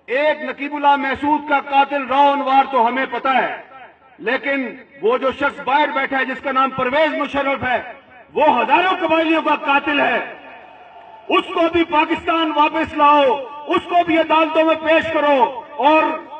ایک نقیب اللہ محسود کا قاتل راؤ انوار تو ہمیں پتہ ہے، لیکن وہ جو شخص باہر بیٹھا ہے جس کا نام پرویز مشرف ہے، وہ ہزاروں قبائلیوں کا قاتل ہے۔ اس کو بھی پاکستان واپس لاؤ، اس کو بھی عدالتوں میں پیش کرو۔ اور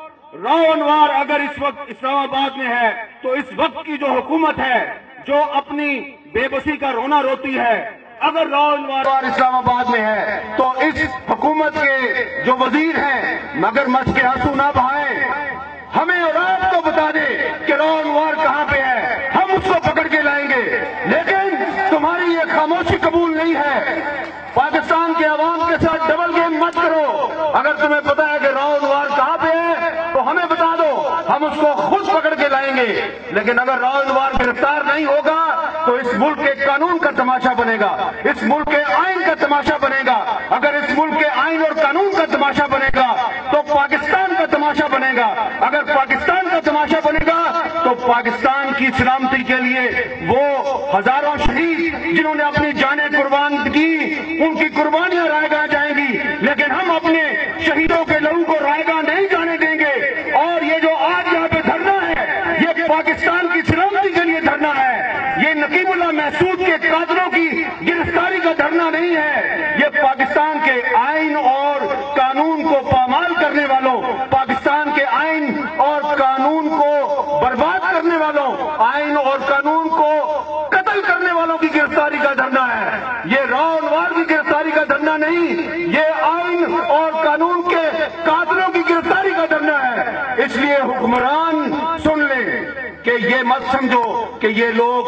راؤ انوار اگر اس وقت اسلام آباد میں ہے تو اس وقت کی جو حکومت ہے جو اپنی بے بسی کا رونا روتی ہے، اگر راؤ انوار اسلام آباد میں ہے تو اس حکومت کے جو وزیر ہیں مگر مچ کے آنسو نہ بہائیں، ہمیں اور آپ کو بتا دے کہ راؤ انوار کہاں پہ ہے، ہم اس کو پکڑ کے لائیں گے۔ لیکن تمہاری یہ خاموشی قبول نہیں ہے۔ پاکستان کے عوام کے ساتھ ڈبل گیم مت کرو۔ اگر تمہیں پتا ہے کہ راؤ انوار کہاں پہ ہے تو ہمیں بتا دو، ہم اس کو خود پکڑ کے لائیں گے۔ لیکن اگر راؤ انوار گرفتار نہیں ہوگا تو اس ملک کے قانون کا تماشا بنے گا، اس ملک کے آئین کا تماشا بنے گا۔ اگر اس ملک کے آئین اور قانون کا تماشا بنے گا تو پاکستان کا تماشا بنے گا۔ اگر پاکستان کا تماشا بنے گا تو پاکستان کی سلامتی کے لیے وہ ہزاروں شہید جنہوں نے اپنی جانیں قربان کی، ان کی قربانیاں رائے گاہ جائیں گی۔ لیکن ہم اپنے شہیدوں کے لہو کو رائے گاہ نہیں جانے دیں گے۔ اور یہ جو آج یہاں پہ دھرنا ہے، یہ پاکستان کی سلامتی کے لیے دھرنا ہے۔ یہ نقیب اللہ محسود کے قاتلوں کی گرفتاری کا دھرنا نہیں ہے، یہ پاکستان کے آئین اور قانون کو پامال کرنے والوں، پاکستان کے آئین اور قانون کو برباد کرنے والوں، آئین اور قانون کو قتل کرنے والوں کی گرفتاری کا دھرنا ہے۔ یہ راؤ انوار کی گرفتاری کا دھرنا نہیں، یہ آئین اور قانون کے قاتلوں کی گرفتاری کا دھرنا ہے۔ اس لیے حکمران سن لیں کہ یہ مت سمجھو کہ یہ لوگ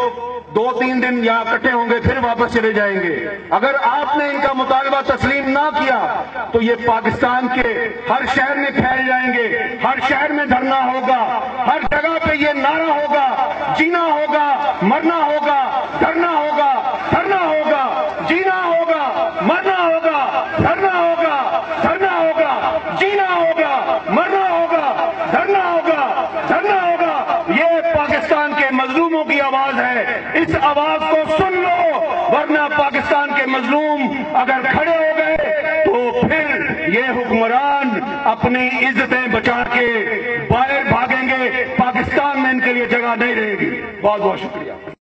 2-3 دن یہاں اکٹھے ہوں گے پھر واپس چلے جائیں گے۔ اگر آپ نے ان کا مطالبہ تسلیم نہ کیا تو یہ پاکستان کے ہر شہر میں پھیل جائیں گے، ہر شہر میں دھرنا ہوگا، ہر جگہ پہ یہ نعرہ ہوگا، جینا ہوگا، مرنا ہوگا، دھرنا ہوگا، دھرنا ہوگا، جینا ہوگا، مرنا ہوگا، دھرنا ہوگا، دھرنا ہوگا، جینا ہوگا، مرنا ہوگا، دھرنا ہوگا، دھرنا ہوگا۔ یہ پاکستان کے مظلوموں کی آواز ہے، اس آواز کو سن لو، ورنہ پاکستان کے مظلوم اگر کھڑے ہو گئے تو پھر یہ حکمران اپنی عزتیں بچا کے باہر بھاگیں گے، پاکستان میں ان کے لیے جگہ نہیں رہے گی۔ بہت بہت شکریہ۔